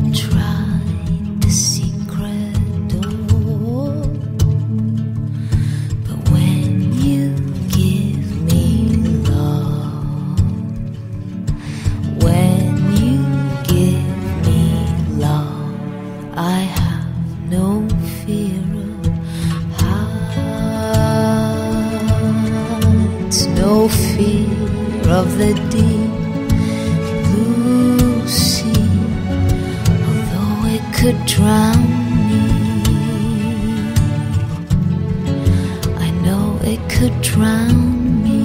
tried the secret door, but when you give me love, when you give me love, I have no fear of heights, no fear of the deep blue sea, although it could drown me. I know it could drown me.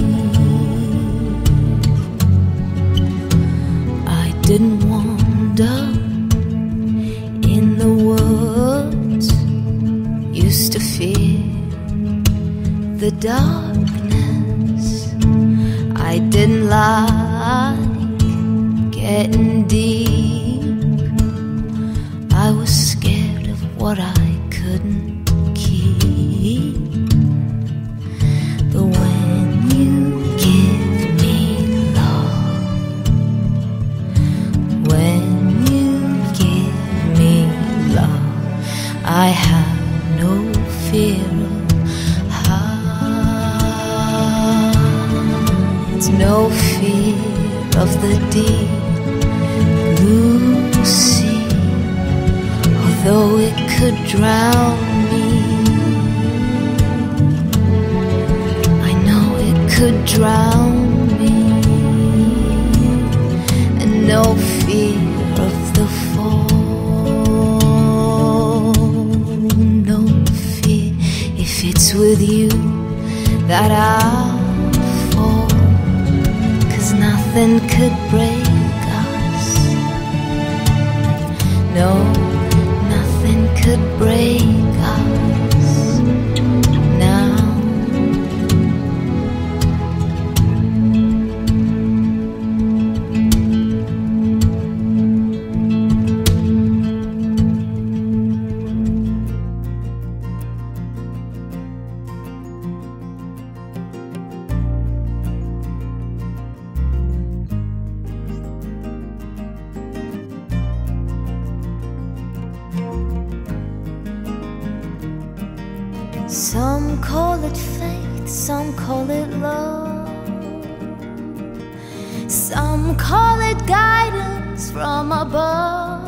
I didn't wander in the woods, used to fear the darkness. I didn't like getting deep. I was scared of what I couldn't keep. But when you give me love, when you give me love, I have no fear of heights, no fear of the deep blue sea, although it could drown me. I know it could drown me. And no fear of the fall, no fear if it's with you that I'll fall, 'cause nothing could break us. No, nothing could break us now. Some call it faith, some call it love, some call it guidance from above.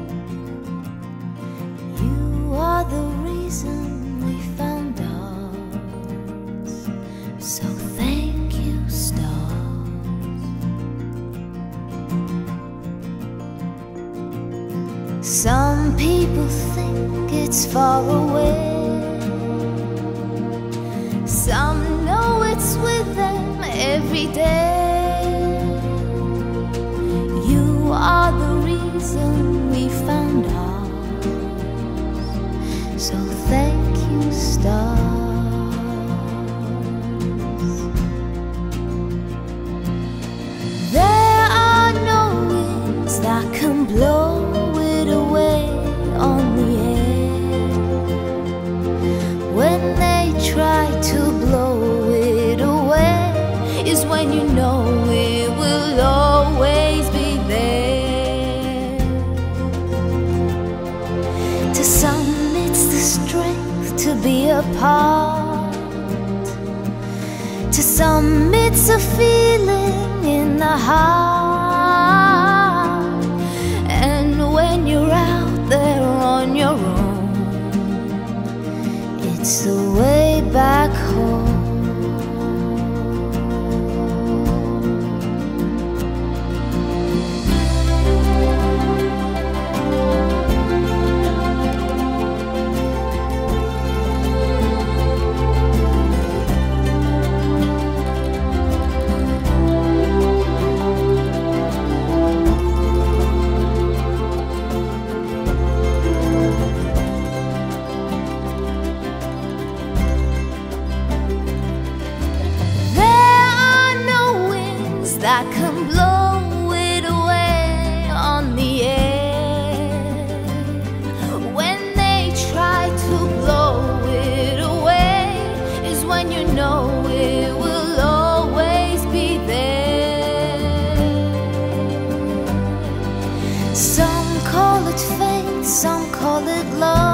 You are the reason we found us, so thank you, stars. Some people think it's far away, some know it's with them every day. You are the reason we found ours, so thank you, stars. There are no winds that can blow it away on the air. When they try to blow it away is when you know it will always be there. To some it's the strength to be apart, to some it's a feeling in the heart. And when you're out there on your own, it's the way back home. it fate, some call it love.